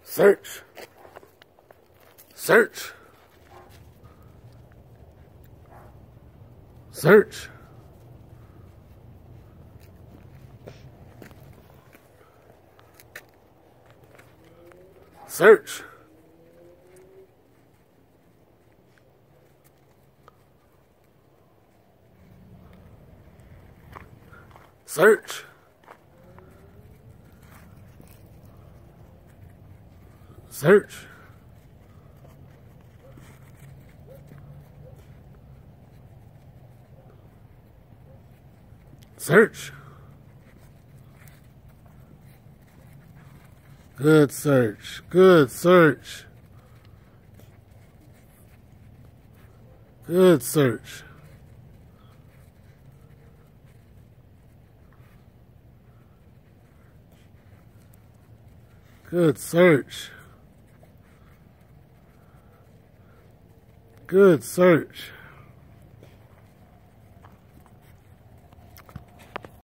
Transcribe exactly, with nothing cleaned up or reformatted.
Search. Search. Search. Search. Search. Search. Search. Good search. Good search. Good search. Good search. Good search.